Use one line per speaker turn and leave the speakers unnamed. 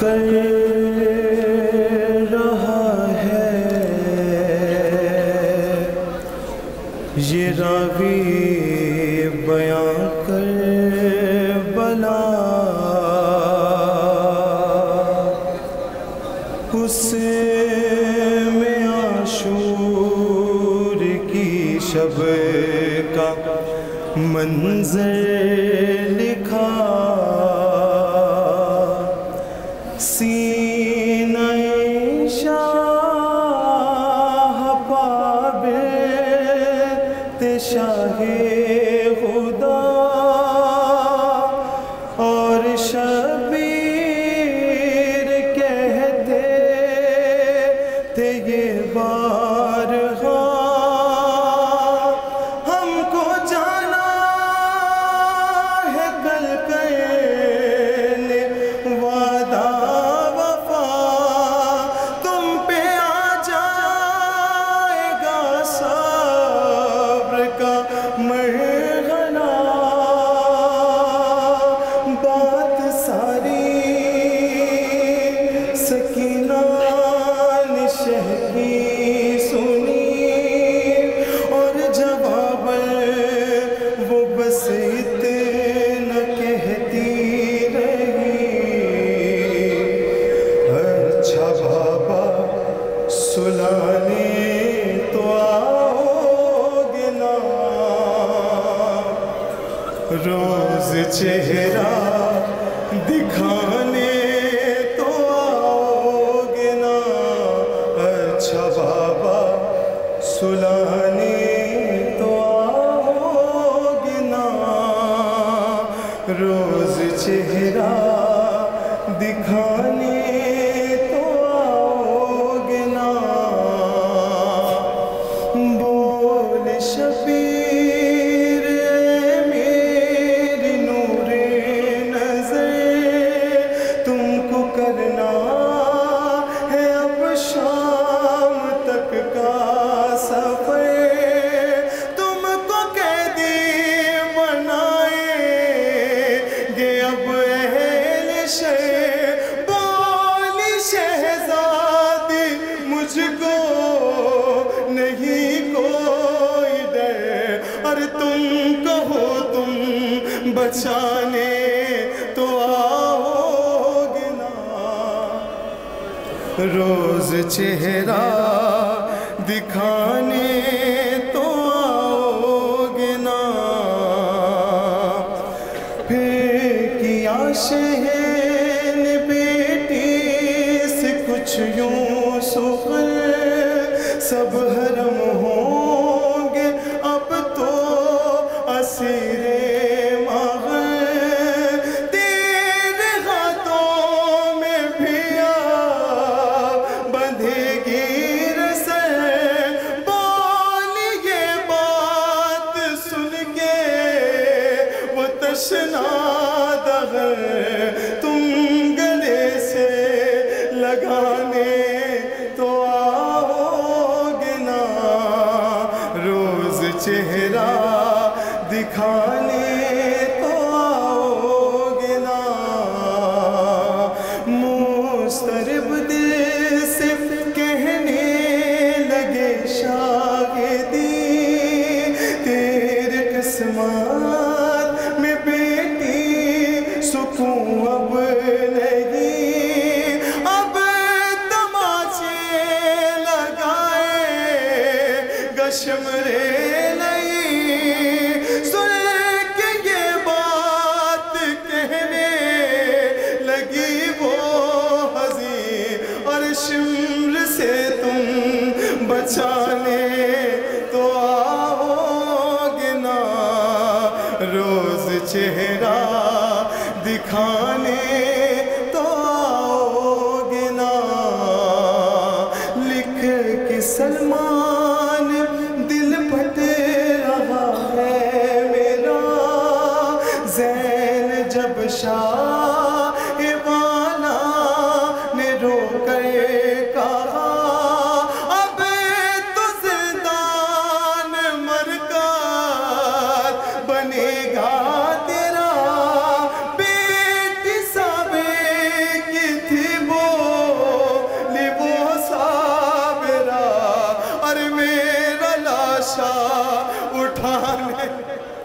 کر رہا ہے یہ راوی بیان کر بلا اس میں عاشور کی شب کا منظر لکھا سینہ شاہ پابت شاہ خدا اور شبیر کہتے تھے یہ بارہا ہم کو جانا ہے کل کرنے وعدہ وفا تم پہ آ جائے گا صبر کا مرحلہ بات ساری سکینہ نے شہ کی سنی اور جواب وہ بس اتنا کہتی رہی اچھا بابا سلانے تو آؤ گے نا روز چہرہ دکھانے تو آؤ گے نا اچھا بابا سلانے تو آؤ گے نا روز چہرہ دکھانے تو آؤ گے نا بول شبیر اے میری نور نظر تم کو کرنا ہے اب شام تک کا سفر تم کو قیدی بنائیں گے اب اہل شہر بولی شہزادی مجھ کو نہیں کوئی ڈر اور تم کہو تم بچانے تو آؤ گے نا روز چہرہ دکھانے تو آؤ گے نا پھر کیا شہر نے بیٹی سے کچھ یوں سخن سب حرم ہوں گے اب تو اسیر مغر تیرے ہاتھوں میں بھی بندھے گی رسل بولی یہ بات سن کے وہ تشنا دغر تم گلے سے لگانے تو آؤ گے نا روز چہرہ دکھانے تو آؤ گے نا مسترب دل سے کہنے لگے شاہدی تیرے قسمت میں بیٹی سکون اب نہیں اب تماچے لگائے گا شمرے نہیں سن کے یہ بات کہنے لگی وہ حزین اور شمر سے تم بچانے تو آؤ گے نا روز چہرہ دکھانے تو آؤ گے نا لکھ کے سلمان دل پھٹ رہا ہے میرا زین جب شاہ والا نے رو کر کہا اب تو زندان مرکز بنے گا تیرا سبحان